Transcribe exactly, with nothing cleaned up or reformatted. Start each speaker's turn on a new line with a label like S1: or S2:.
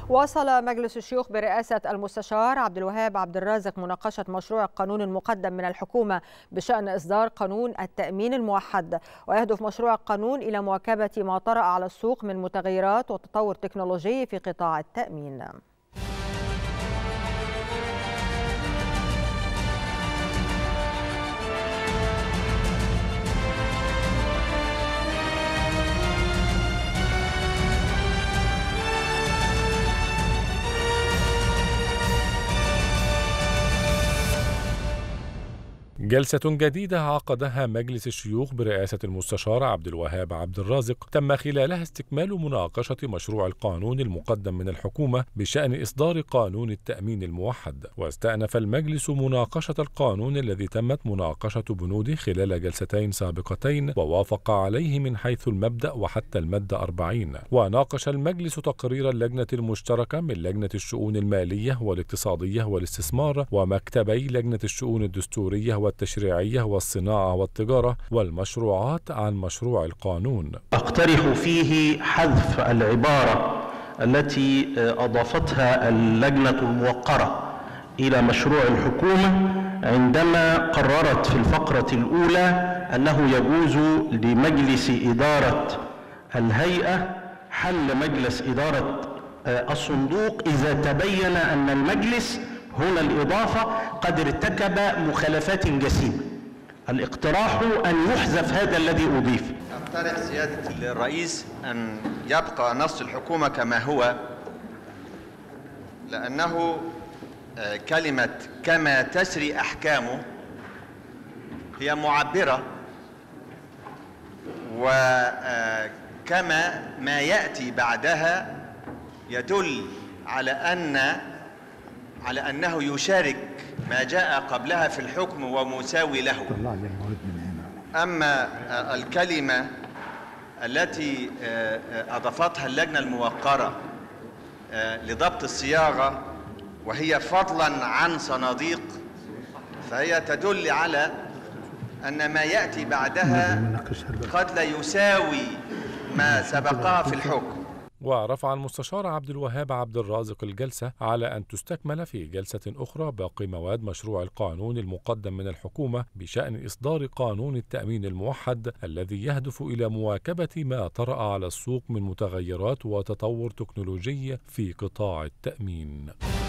S1: واصل مجلس الشيوخ برئاسة المستشار عبد الوهاب عبد الرازق مناقشة مشروع القانون المقدم من الحكومة بشأن إصدار قانون التأمين الموحد. ويهدف مشروع القانون إلى مواكبة ما طرأ على السوق من متغيرات وتطور تكنولوجي في قطاع التأمين.
S2: جلسة جديدة عقدها مجلس الشيوخ برئاسة المستشار عبد الوهاب عبد الرازق تم خلالها استكمال مناقشة مشروع القانون المقدم من الحكومة بشأن إصدار قانون التأمين الموحد. واستأنف المجلس مناقشة القانون الذي تمت مناقشة بنوده خلال جلستين سابقتين ووافق عليه من حيث المبدأ وحتى المادة أربعين. وناقش المجلس تقرير اللجنة المشتركة من لجنة الشؤون المالية والاقتصادية والاستثمار ومكتبي لجنة الشؤون الدستورية التشريعية والصناعة والتجارة والمشروعات عن مشروع القانون.
S3: أقترح فيه حذف العبارة التي أضافتها اللجنة الموقرة إلى مشروع الحكومة عندما قررت في الفقرة الأولى أنه يجوز لمجلس إدارة الهيئة حل مجلس إدارة الصندوق إذا تبين أن المجلس هنا الإضافة قد ارتكب مخالفات جسيمة. الاقتراح أن يحذف هذا الذي أضيف.
S4: أقترح سيادة الرئيس أن يبقى نص الحكومة كما هو، لأنه كلمة كما تسري أحكامه هي معبرة، وكما ما يأتي بعدها يدل على أن على أنه يشارك ما جاء قبلها في الحكم ومساوي له. أما الكلمة التي أضافتها اللجنة الموقرة لضبط الصياغة وهي فضلا عن صناديق، فهي تدل على أن ما يأتي بعدها قد لا يساوي ما سبقها في الحكم.
S2: ورفع المستشار عبد الوهاب عبد الرازق الجلسة على أن تستكمل في جلسة أخرى باقي مواد مشروع القانون المقدم من الحكومة بشأن إصدار قانون التأمين الموحد الذي يهدف إلى مواكبة ما طرأ على السوق من متغيرات وتطور تكنولوجي في قطاع التأمين.